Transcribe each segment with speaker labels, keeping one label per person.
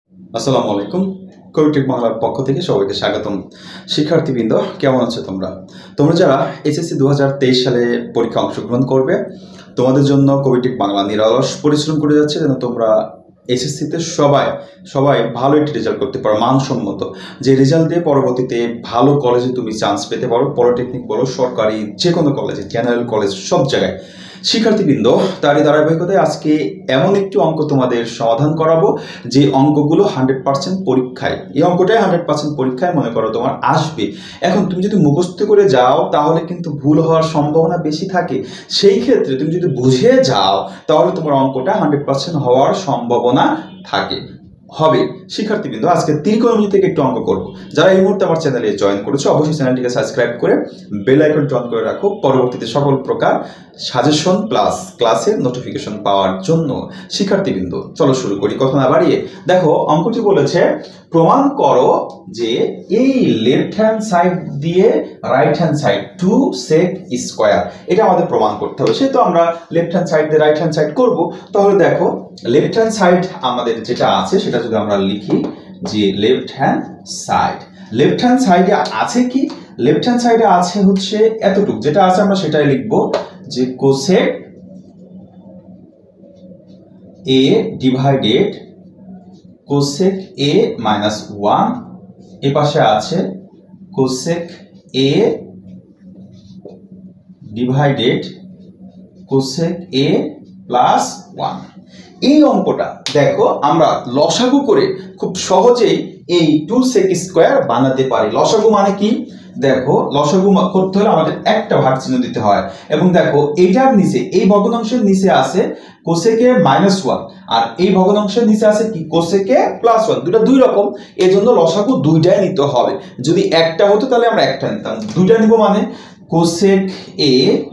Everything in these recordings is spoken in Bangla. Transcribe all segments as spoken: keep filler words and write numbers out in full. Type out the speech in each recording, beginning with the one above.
Speaker 1: আসসালামু আলাইকুম। কোভিটেক বাংলার পক্ষ থেকে সবাইকে স্বাগতম। শিক্ষার্থীবৃন্দ, কেমন আছো তোমরা? তোমরা যারা এইচএসসি দু হাজার তেইশ সালে পরীক্ষা অংশগ্রহণ করবে, তোমাদের জন্য কোভিটেক বাংলা নিরলস পরিশ্রম করে যাচ্ছে যেন তোমরা এইচএসসিতে সবাই সবাই ভালো একটি রেজাল্ট করতে পারো, মানসম্মত, যে রেজাল্ট দিয়ে পরবর্তীতে ভালো কলেজে তুমি চান্স পেতে পারো। পলিটেকনিক বলো, সরকারি যে কোনো কলেজে, জেনারেল কলেজ, সব জায়গায়। শিক্ষার্থীবৃন্দ, তারই ধারাবাহিকতায় আজকে এমন একটি অঙ্ক তোমাদের সমাধান করাবো যে অঙ্কগুলো হান্ড্রেড পার্সেন্ট পরীক্ষায়, এই অঙ্কটাই হান্ড্রেড পার্সেন্ট পরীক্ষায় মনে করো তোমার আসবে। এখন তুমি যদি মুখস্থ করে যাও তাহলে কিন্তু ভুল হওয়ার সম্ভাবনা বেশি থাকে। সেই ক্ষেত্রে তুমি যদি বুঝে যাও তাহলে তোমার অঙ্কটা হান্ড্রেড পার্সেন্ট হওয়ার সম্ভাবনা থাকে হবে। শিক্ষার্থীবৃন্দ, আজকে ত্রিকোণমিতি থেকে একটু অঙ্ক করব। যারা এই মুহূর্তে আমার চ্যানেলে জয়েন করেছো অবশ্যই চ্যানেলটিকে সাবস্ক্রাইব করে বেল আইকনটি অন করে রাখো পরবর্তীতে সকল প্রকার সাজেশন প্লাস ক্লাসের নোটিফিকেশন পাওয়ার জন্য। শিক্ষার্থীবৃন্দ, চলো শুরু করি কথা না বাড়িয়ে। দেখো, অঙ্কটি বলেছে প্রমাণ করো যে এই লেফট হ্যান্ড সাইড দিয়ে right hand side to sec square. এটা আমাদের প্রমাণ করতে হবে। সেহেতু আমরা লেফট হ্যান্ড সাইড দিয়ে রাইট হ্যান্ড সাইড করবো। তাহলে দেখো, লেফট হ্যান্ড সাইড আমাদের যেটা আছে সেটা যদি আমরা লিখি যে left hand side, left hand সাইডে আছে কি? লেফট হ্যান্ড সাইডে আছে হচ্ছে এতটুকু, যেটা আছে আমরা সেটাই লিখবো যে cosec A divided cosec A minus one. এ পাশে আছে cosec A divided cosec A plus one. এই অঙ্কটা দেখো আমরা লসাগু করে খুব সহজেই এই টু সেক স্কোয়ার বানাতে পারি। লসাগু মানে কি? দেখো, লসাগু করতে হলে আমাদের একটা ভাগ চিহ্ন দিতে হয়, এবং দেখো এইটার নিচে, এই ভগ্নাংশের নিচে আছে কোসেকে মাইনাস ওয়ান, আর এই ভগ্নাংশের নিচে আছে কি কোসেকে প্লাস ওয়ান। দুটা দুই রকম, এই জন্য লসাগু দুইটাই নিতে হবে। যদি একটা হতো তাহলে আমরা একটা নিতাম, দুইটা নিব মানে cosec A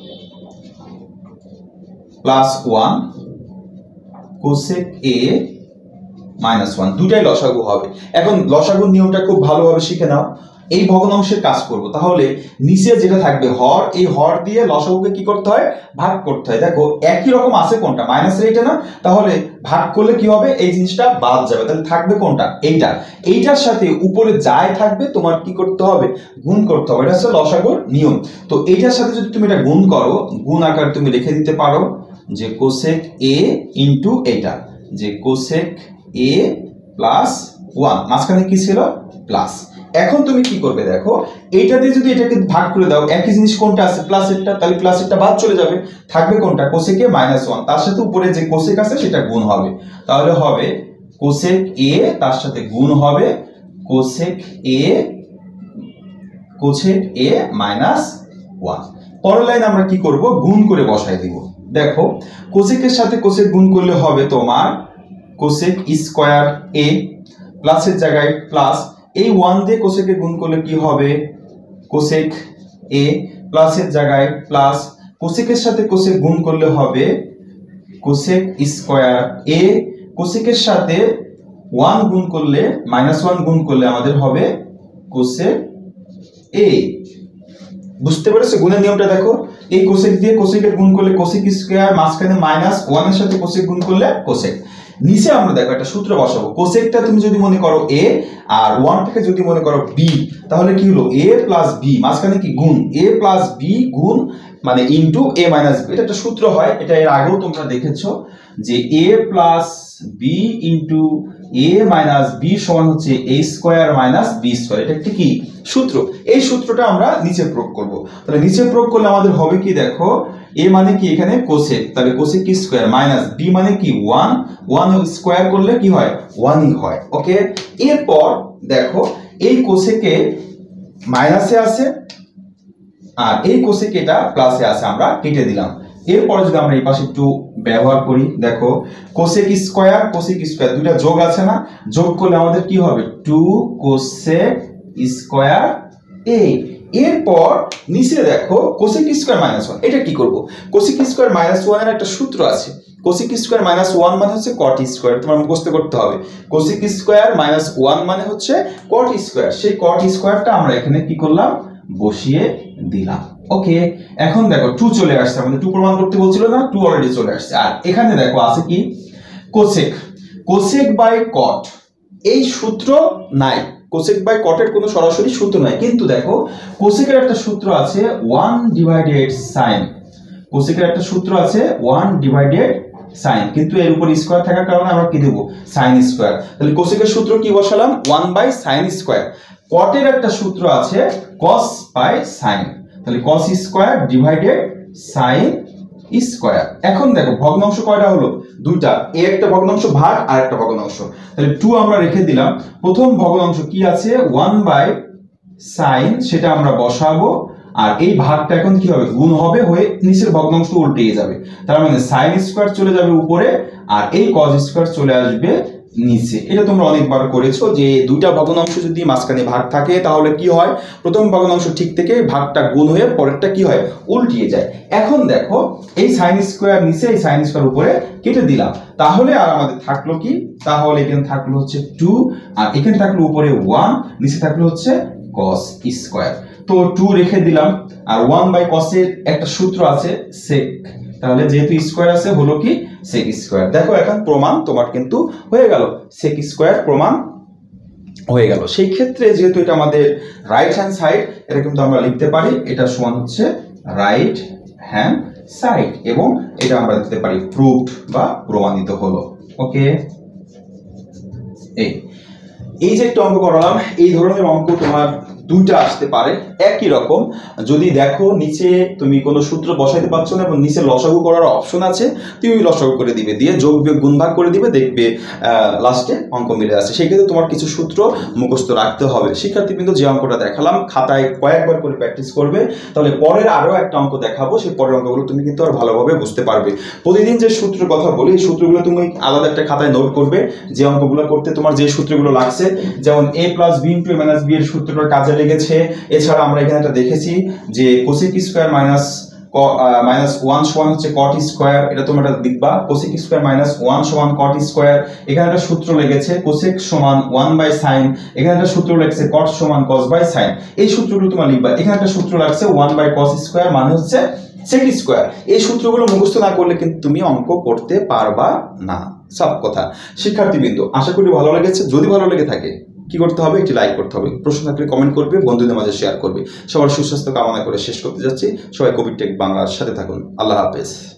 Speaker 1: plus one, cosec A minus one, দুটাই লসাগু হবে। এখন লসাগুর নিয়মটা খুব ভালোভাবে শিখে নাও। এই ভগ্নাংশের কাজ করব, তাহলে নিচে যেটা থাকবে হর, এই হর দিয়ে লসাগুকে কি করতে হয়? ভাগ করতে হয়। দেখো একই রকম আছে কোনটা? মাইনাস এইটা না? তাহলে ভাগ করলে কি হবে? এই জিনিসটা বাদ যাবে, তাহলে থাকবে কোনটা? এইটা। এইটার সাথে উপরে যাই থাকবে তোমার কি করতে হবে? গুণ করতে হবে। এটা হচ্ছে লসাগুর নিয়ম। তো এইটার সাথে যদি তুমি এটা গুণ করো, গুণ আকার তুমি লিখে দিতে পারো যে কোসেক এ ইন্টু এইটা, যে কোসেক এ প্লাস ওয়ান, মাঝখানে কি ছিল? প্লাস। এখন তুমি কি করবে? দেখো, এইটা দিয়ে যদি এটাকে ভাগ করে দাও, একই জিনিস কোনটা আছে? প্লাসেরটা, তাহলে প্লাসেরটা বাদ চলে যাবে, থাকবে কোনটা? কোসেক এ মাইনাস ওয়ান, তার সাথে উপরে যে কোসেক আছে সেটা গুণ হবে। তাহলে হবে কোসেক এ, তার সাথে গুণ হবে cosec A, cosec A minus one. পরের লাইন আমরা কি করব? গুণ করে বসাই দিব। দেখো, কোসেকের সাথে কোসেক গুণ করলে হবে তোমার কোসেক স্কোয়ার এ, প্লাসের জায়গায় প্লাস, এই ওয়ান দিয়ে কোসেকে গুণ করলে কি হবে? কোসেক এ, প্লাসের জায়গায় প্লাস, কোসেকের সাথে কোসেক গুণ করলে হবে কোসেক স্কোয়ার এ, কোসেকের সাথে ওয়ান গুণ করলে, মাইনাস ওয়ান গুণ করলে আমাদের হবে কোসেক এ। বুঝতে পেরেছো গুণের নিয়মটা? দেখো, এই কোসেক দিয়ে কোসেকের গুণ করলে কোসেক স্কয়ার, মাঝখানে মাইনাস ওয়ান এর সাথে কোসেক গুণ করলে কোসেক। নিচে আমরা দেখো একটা সূত্র বসাবো। কোসেকটা তুমি যদি মনে করো এ, আর ওয়ানটাকে যদি মনে করো বি, তাহলে কি হলো? এ প্লাস বি, মাঝখানে কি গুণ, এ প্লাস বি গুণ মানে ইনটু এ মাইনাস বি। এটা একটা সূত্র হয়, এটা এর আগেও তোমরা দেখেছো যে A plus B into A minus B সমান হচ্ছে A square minus B square. এটা একটি কি সূত্র? এই সূত্রটা আমরা নিচে প্রয়োগ করব। তাহলে নিচে প্রয়োগ করলে আমাদের হবে কি? দেখো, এ মানে কি এখানে কোসেক, তাহলে কোসেক কি স্কয়ার, মাইনাস বি মানে কি ওয়ান, ওয়ান স্কয়ার করলে কি হয়? ওয়ানই হয়। ওকে, এরপর দেখো এই কোসেকে মাইনাসে আছে আর এই কোসেক এটা প্লাসে আছে, আমরা কেটে দিলাম। এরপরে যদি আমরা এই পাশে একটু ব্যবহার করি, দেখো কোসেক স্কয়ার কোসেক স্কয়ার দুইটা যোগ আছে না? যোগ করলে আমাদের কি হবে? Two cosec square A. এরপর নিচে দেখো কোসেক স্কয়ার মাইনাস ওয়ান, এটা কি করব? কোসেক স্কয়ার মাইনাস ওয়ান এর একটা সূত্র আছে। কোসেক স্কয়ার মাইনাস ওয়ান মানে হচ্ছে কট স্কয়ার, তোমার মুখস্থ করতে হবে। কোসেক স্কয়ার মাইনাস ওয়ান মানে হচ্ছে কট স্কয়ার। সেই কট স্কয়ারটা আমরা এখানে কি করলাম? বসিয়ে দিলাম। ওকে, এখন দেখো টু চলে আসছে, আমাদের টু প্রমাণ করতে বলছিল না? টু অলরেডি চলে আসছে। আর এখানে দেখো আছে কি? কোসেক, কোসেক বাই কট, এই সূত্র নাই, কোসেক বাই কটের কোনো সরাসরি সূত্র নাই, কিন্তু দেখো কোসেকের একটা সূত্র আছে ওয়ান ডিভাইডেড সাইন, কোসেকের একটা সূত্র আছে ওয়ান ডিভাইডেড সাইন, কিন্তু এর উপর স্কয়ার থাকার কারণে আমরা কি দেব সাইন স্কয়ার। তাহলে কোসেকের সূত্র কি বসালাম ওয়ান বাই সাইন স্কয়ার। কটের একটা সূত্র আছে কস বাই সাইন, তাহলে cos square divided sine square. এখন দেখো ভগ্নাংশ কয়টা হলো দুইটা, এ একটা ভগ্নাংশ ভাগ আর একটা ভগ্নাংশ, তাহলে টু আমরা রেখে দিলাম। প্রথম ভগ্নাংশ কি আছে ওয়ান বাই সাইন, সেটা আমরা বসাবো, আর এই ভাগটা এখন কি হবে গুণ হবে হয়ে নিচের ভগ্নাংশ উল্টে যাবে, তার মানে সাইন স্কয়ার চলে যাবে উপরে আর এই কস স্কয়ার চলে আসবে নিচে। এটা তোমরা অনেকবার করেছো যে দুইটা ভগ্নাংশ যদি মাঝখানে ভাগ থাকে তাহলে কি হয়, প্রথম ভগ্নাংশ ঠিক থেকে ভাগটা গুণ হয়ে পরেরটা কি হয় উল্টিয়ে যায়। এখন দেখো এই সাইন স্কয়ার নিচে এই সাইন স্কয়ার উপরে কেটে দিলাম, তাহলে আর আমাদের থাকলো কি, তাহলে এখানে থাকলো হচ্ছে টু আর এখানে থাকলো উপরে ওয়ান, নিচে থাকলো হচ্ছে কস স্কয়ার। তো টু রেখে দিলাম আর ওয়ান বাই কসের একটা সূত্র আছে সেক, তাহলে যেহেতু স্কয়ার আছে হলো কি সেক স্কয়ার। দেখো এখন প্রমাণ তোমার কিন্তু হয়ে গেল, সেক স্কয়ার প্রমাণ হয়ে গেল। সেই ক্ষেত্রে যেহেতু এটা আমাদের রাইট হ্যান্ড সাইড, এটা কিন্তু আমরা লিখতে পারি এটা সমান হচ্ছে রাইট হ্যান্ড সাইড, এবং এটা আমরা লিখতে পারি প্রুভড বা প্রমাণিত হলো। ওকে, এই এই যে একটা অঙ্ক করালাম, এই ধরনের অঙ্ক তোমার দুইটা আসতে পারে একই রকম। যদি দেখো নিচে তুমি কোনো সূত্র বসাইতে পারছো না এবং নিচে লসাগু করার অপশন আছে, তুমি লসাগু করে দিবে, দিয়ে যোগ বিয়োগ গুণ ভাগ করে দিবে, দেখবে লাস্টে অঙ্ক মিলে আসে। সেই ক্ষেত্রে তোমার কিছু সূত্র মুখস্থ রাখতে হবে। শিক্ষার্থীবৃন্দ যে অঙ্কটা দেখালাম খাতায় কয়েকবার করে প্র্যাকটিস করবে, তাহলে পরের আরও একটা অঙ্ক দেখাবো, সেই পরের অঙ্কগুলো তুমি কিন্তু আর ভালোভাবে বুঝতে পারবে। প্রতিদিন যে সূত্রের কথা বলি এই সূত্রগুলো তুমি আলাদা একটা খাতায় নোট করবে, যে অঙ্কগুলো করতে তোমার যে সূত্রগুলো লাগছে, যেমন A plus B into A minus B এর সূত্রটা কাজে লেগেছে। এছাড়া আমরা এখানে একটা দেখেছি যে cosec square minus minus one সমান হচ্ছে কট স্কয়ার, এটা তোমরা দেখবা কোসেক স্কয়ার মাইনাস ওয়ান সমান কট স্কয়ার। এখানে একটা সূত্র লেগেছে কোসেক সমান ওয়ান বাই সাইন, এখানে একটা সূত্র লেগেছে কট সমান কস বাই সাইন, এই সূত্রগুলো তোমরা লিখবা। এখানে একটা সূত্র লাগছে ওয়ান বাই কস স্কয়ার মানে হচ্ছে সেক স্কয়ার। এই সূত্রগুলো মুখস্থ না করলে কিন্তু তুমি অঙ্ক করতে পারবা না, সব কথা। শিক্ষার্থীবৃন্দ আশা করি ভালো লেগেছে, যদি ভালো লেগে থাকে কি করতে হবে, একটি লাইক করতে হবে, প্রশ্ন থাকলে কমেন্ট করবে, বন্ধুদের মাঝে শেয়ার করবে। সবার সুস্বাস্থ্য কামনা করে শেষ করতে যাচ্ছি। সবাই কোভিড টেক বাংলার সাথে থাকুন। আল্লাহ হাফেজ।